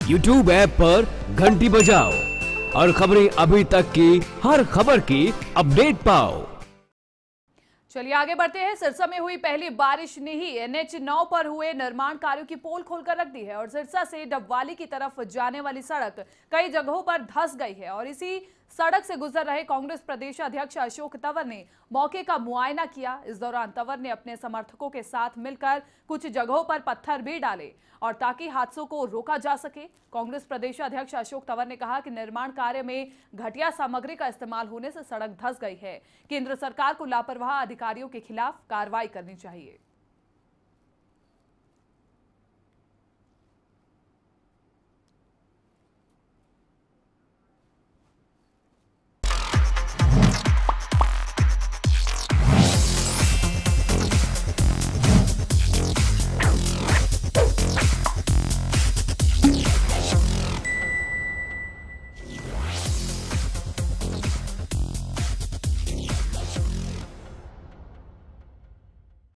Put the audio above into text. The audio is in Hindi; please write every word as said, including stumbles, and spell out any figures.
यूट्यूब ऐप पर घंटी बजाओ और खबरें अभी तक की हर खबर की अपडेट पाओ। चलिए आगे बढ़ते हैं। सिरसा में हुई पहली बारिश ने ही एन एच नौ पर हुए निर्माण कार्यों की पोल खोलकर रख दी है और सिरसा से डबवाली की तरफ जाने वाली सड़क कई जगहों पर धंस गई है और इसी सड़क से गुजर रहे कांग्रेस प्रदेश अध्यक्ष अशोक तंवर ने मौके का मुआयना किया। इस दौरान तंवर ने अपने समर्थकों के साथ मिलकर कुछ जगहों पर पत्थर भी डाले और ताकि हादसों को रोका जा सके। कांग्रेस प्रदेश अध्यक्ष अशोक तंवर ने कहा कि निर्माण कार्य में घटिया सामग्री का इस्तेमाल होने से सड़क धंस गई है। केंद्र सरकार को लापरवाह अधिकारियों के खिलाफ कार्रवाई करनी चाहिए।